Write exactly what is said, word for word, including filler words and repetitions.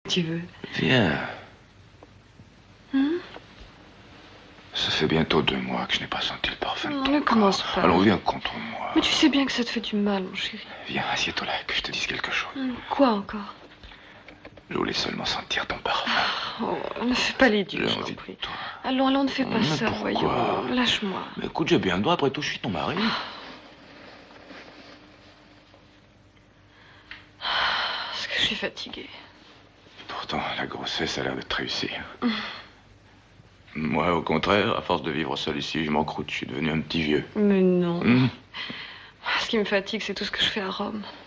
Tu veux? Viens. Hum? Ça fait bientôt deux mois que je n'ai pas senti le parfum de Non, ton ne corps. commence pas. Alors viens contre moi. Mais tu sais bien que ça te fait du mal, mon chéri. Viens, assieds-toi là, que je te dise quelque chose. Hum, Quoi encore? Je voulais seulement sentir ton parfum. Oh, ne fais pas les dieux, J'ai je t'en envie de prie. toi. Allons, allons, ne fais pas Mais ça, pourquoi? voyons. Lâche-moi. Mais écoute, j'ai bien le droit, après tout, je suis ton mari. Parce que je suis fatiguée. Pourtant, la grossesse a l'air de te réussir. Moi, au contraire, à force de vivre seul ici, je m'encroute, je suis devenu un petit vieux. Mais non. Hum. Ce qui me fatigue, c'est tout ce que je fais à Rome.